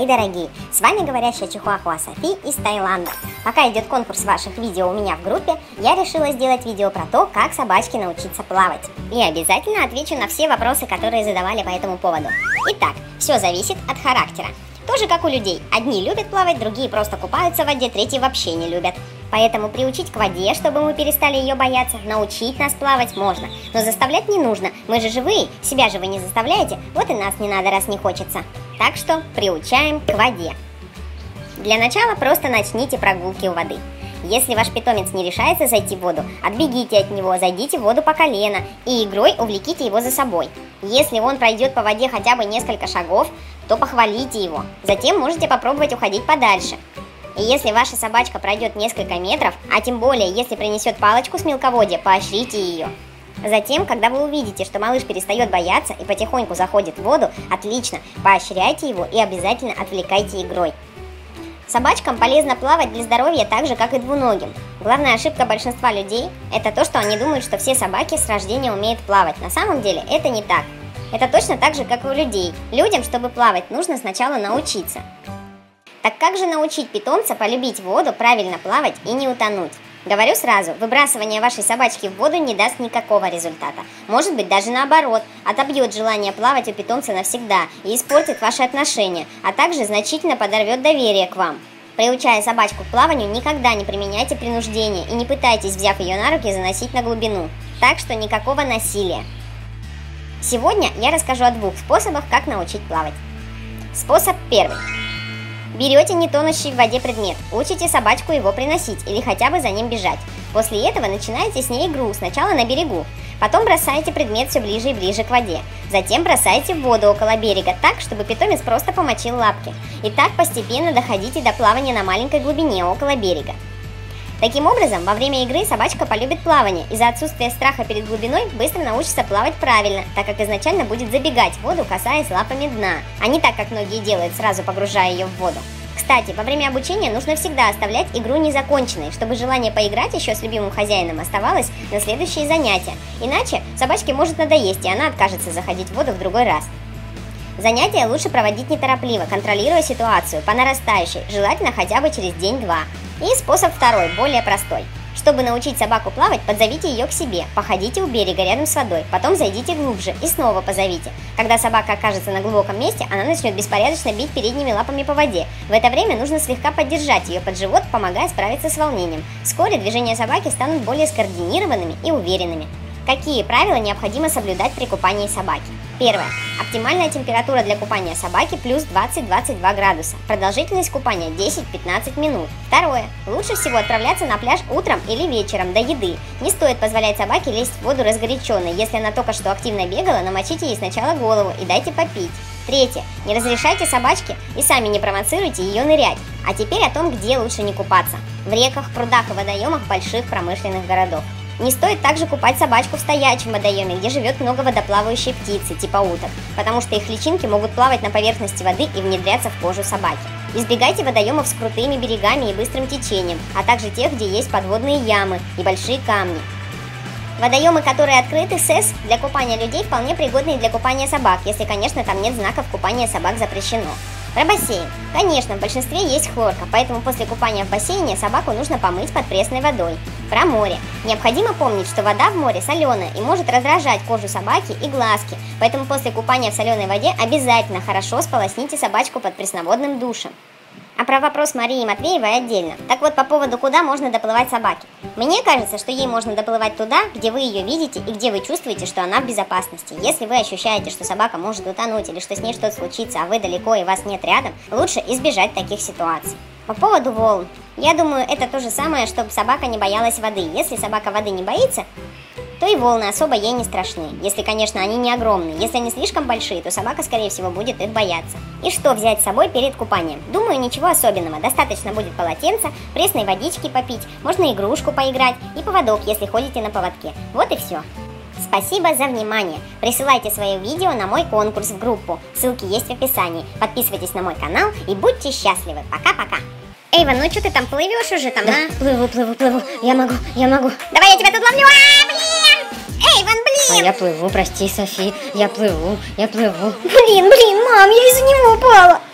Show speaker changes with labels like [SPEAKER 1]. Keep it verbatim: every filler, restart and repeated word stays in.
[SPEAKER 1] мои дорогие! С вами говорящая чихуахуа Софи из Таиланда. Пока идет конкурс ваших видео у меня в группе, я решила сделать видео про то, как собачке научиться плавать. И обязательно отвечу на все вопросы, которые задавали по этому поводу. Итак, все зависит от характера. Тоже как у людей. Одни любят плавать, другие просто купаются в воде, третьи вообще не любят. Поэтому приучить к воде, чтобы мы перестали ее бояться, научить нас плавать можно. Но заставлять не нужно, мы же живые, себя же вы не заставляете, вот и нас не надо, раз не хочется. Так что приучаем к воде. Для начала просто начните прогулки у воды. Если ваш питомец не решается зайти в воду, отбегите от него, зайдите в воду по колено и игрой увлеките его за собой. Если он пройдет по воде хотя бы несколько шагов, то похвалите его. Затем можете попробовать уходить подальше. И если ваша собачка пройдет несколько метров, а тем более, если принесет палочку с мелководья, поощрите ее. Затем, когда вы увидите, что малыш перестает бояться и потихоньку заходит в воду, отлично, поощряйте его и обязательно отвлекайте игрой. Собачкам полезно плавать для здоровья так же, как и двуногим. Главная ошибка большинства людей – это то, что они думают, что все собаки с рождения умеют плавать. На самом деле это не так. Это точно так же, как и у людей. Людям, чтобы плавать, нужно сначала научиться. Так как же научить питомца полюбить воду, правильно плавать и не утонуть? Говорю сразу, выбрасывание вашей собачки в воду не даст никакого результата. Может быть, даже наоборот, отобьет желание плавать у питомца навсегда и испортит ваши отношения, а также значительно подорвет доверие к вам. Приучая собачку к плаванию, никогда не применяйте принуждение и не пытайтесь, взяв ее на руки, заносить на глубину. Так что никакого насилия. Сегодня я расскажу о двух способах, как научить плавать. Способ первый. Берете нетонущий в воде предмет, учите собачку его приносить или хотя бы за ним бежать. После этого начинаете с ней игру, сначала на берегу, потом бросаете предмет все ближе и ближе к воде. Затем бросаете в воду около берега так, чтобы питомец просто помочил лапки. И так постепенно доходите до плавания на маленькой глубине около берега. Таким образом, во время игры собачка полюбит плавание, из-за отсутствия страха перед глубиной быстро научится плавать правильно, так как изначально будет забегать в воду, касаясь лапами дна, а не так, как многие делают, сразу погружая ее в воду. Кстати, во время обучения нужно всегда оставлять игру незаконченной, чтобы желание поиграть еще с любимым хозяином оставалось на следующие занятия, иначе собачке может надоесть, и она откажется заходить в воду в другой раз. Занятия лучше проводить неторопливо, контролируя ситуацию по нарастающей, желательно хотя бы через день-два. И способ второй, более простой. Чтобы научить собаку плавать, подзовите ее к себе, походите у берега рядом с водой, потом зайдите глубже и снова позовите. Когда собака окажется на глубоком месте, она начнет беспорядочно бить передними лапами по воде. В это время нужно слегка поддержать ее под живот, помогая справиться с волнением. Вскоре движения собаки станут более скоординированными и уверенными. Какие правила необходимо соблюдать при купании собаки? Первое. Оптимальная температура для купания собаки плюс двадцать-двадцать два градуса. Продолжительность купания десять-пятнадцать минут. Второе. Лучше всего отправляться на пляж утром или вечером до еды. Не стоит позволять собаке лезть в воду разгоряченной. Если она только что активно бегала, намочите ей сначала голову и дайте попить. Третье. Не разрешайте собачке и сами не провоцируйте ее нырять. А теперь о том, где лучше не купаться. В реках, прудах и водоемах больших промышленных городов. Не стоит также купать собачку в стоячем водоеме, где живет много водоплавающей птицы, типа уток, потому что их личинки могут плавать на поверхности воды и внедряться в кожу собаки. Избегайте водоемов с крутыми берегами и быстрым течением, а также тех, где есть подводные ямы и большие камни. Водоемы, которые открыты СЭС для купания людей, вполне пригодны для купания собак, если, конечно, там нет знаков «Купание собак запрещено». Про бассейн. Конечно, в большинстве есть хлорка, поэтому после купания в бассейне собаку нужно помыть под пресной водой. Про море. Необходимо помнить, что вода в море соленая и может раздражать кожу собаки и глазки, поэтому после купания в соленой воде обязательно хорошо сполосните собачку под пресноводным душем. А про вопрос Марии Матвеевой отдельно. Так вот, по поводу, куда можно доплывать собаке. Мне кажется, что ей можно доплывать туда, где вы ее видите и где вы чувствуете, что она в безопасности. Если вы ощущаете, что собака может утонуть или что с ней что-то случится, а вы далеко и вас нет рядом, лучше избежать таких ситуаций. По поводу волн. Я думаю, это то же самое, чтобы собака не боялась воды. Если собака воды не боится, то и волны особо ей не страшны, если, конечно, они не огромные. Если они слишком большие, то собака, скорее всего, будет их бояться. И что взять с собой перед купанием? Думаю, ничего особенного. Достаточно будет полотенца, пресной водички попить, можно игрушку поиграть и поводок, если ходите на поводке. Вот и все. Спасибо за внимание. Присылайте свои видео на мой конкурс в группу. Ссылки есть в описании. Подписывайтесь на мой канал и будьте счастливы. Пока-пока. Эйвен, ну что ты там плывешь уже там, да? А? Плыву, плыву, плыву. Я могу, я могу. Давай я тебя тут ловлю. А, блин! Эйвен, блин! А я плыву, прости, Софи. Я плыву, я плыву. Блин, блин, мам, я из-за него упала.